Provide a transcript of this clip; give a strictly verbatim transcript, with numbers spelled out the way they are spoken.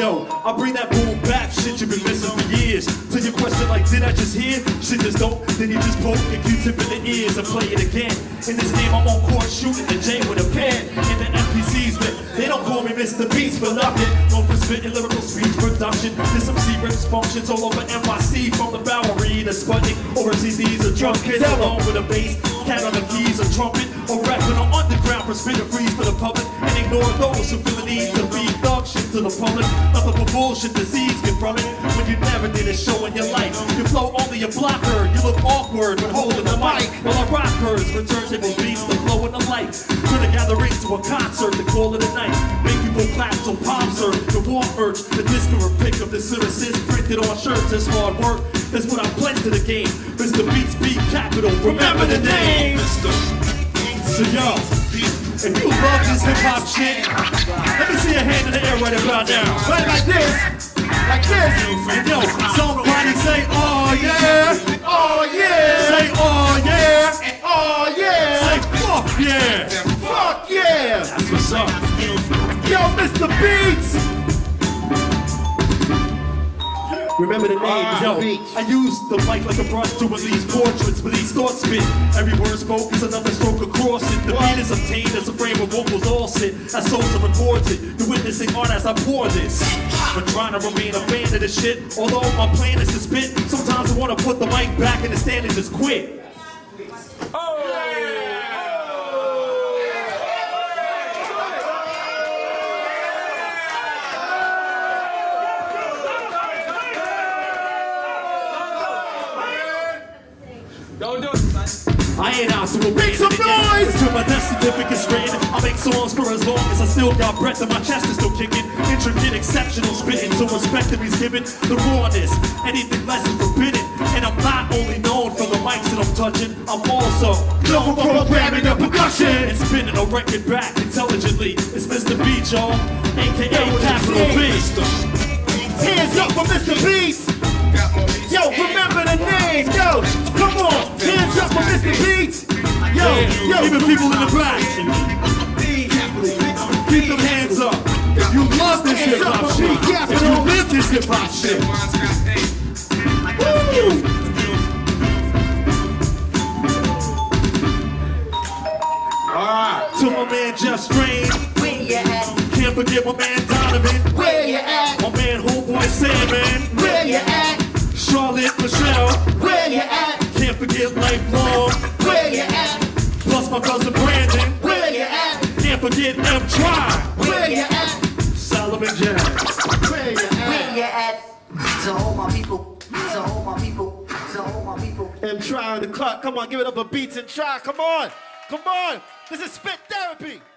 Yo, I bring that boom back, shit you've been missing for years. To your question like, did I just hear? Shit just don't, then you just poke a Q-tip in the ears and play it again. In this game, I'm on court shooting the J with a pen. And the N P Cs, but they don't call me Mister Beast for nothing. Known for spitting lyrical speech production. There's some secrets functions all over N Y C, from the Bowery to Sputnik, or C Ds or drunk kids along with a bass, cat on the keys, a trumpet, or rapping on underground for spit and freeze for the public, and ignore those who feel the need to be thug shit to the public. Nothing but bullshit, disease get from it when you never did a show in your life. You flow only a blocker, you look awkward when holding the mic. While I rock hers, with turntable beats, the flow and the light. Turn a gathering to a concert, to call it a night. Make people clap till palms hurt, the war urge, the disco or pick up the citizens printed on shirts. That's hard work, that's what I pledge to the game. Mister Beats Beat Capital, remember the name. So yo, if you love this hip hop shit, let me see your hand in the air right about now. Right like this, like this. And yo, somebody say, oh yeah, Oh yeah, say oh yeah, oh yeah, say fuck yeah. fuck yeah. That's what's up. Yo, Mister Beats. Remember the name, Yo, Mister Beats. I use the mic like a brush to release portraits, but these thoughts spit. Every word spoke is another stroke across it. The beat is obtained as a frame of vocals all sit. As Sosa records it, you're witnessing art as I pour this. But trying to remain a fan of this shit, although my plan is to spit, sometimes I want to put the mic back in the stand and just quit. Don't do it, son. I ain't out to a Make some noise! Till my death certificate's written. I make songs for as long as I still got breath and my chest is still kicking. Intricate, exceptional spitting, so respect to me's given. The rawness, anything less is forbidden. And I'm not only known for the mics that I'm touching, I'm also known for programming the percussion and spinning a record back intelligently. It's Mister Beats, y'all, aka Capital B. Hands up for Mister Beats. Yo, remember the name. Yo, come on. Hands up for Mister Beats. Yo, yo. Even people in the back, keep them hands up. If you love this hip hop shit, if you live this hip hop shit. Woo! Alright, to my man Jeff Strange, Where you at? can't forget my man Donovan, Where you at? my man Homeboy Sandman, Where you at? Charlotte Michelle, Where you at? can't forget Lifelong, Where you at? plus my cousin Brandon, Where you at? can't forget M Try, Where you at? Solomon Jazz. Where you at? Where you at? To all my people, to all my people, to all my people. M Try on the clock. Come on, give it up for Beats and Try. Come on. Come on. This is Spit Therapy.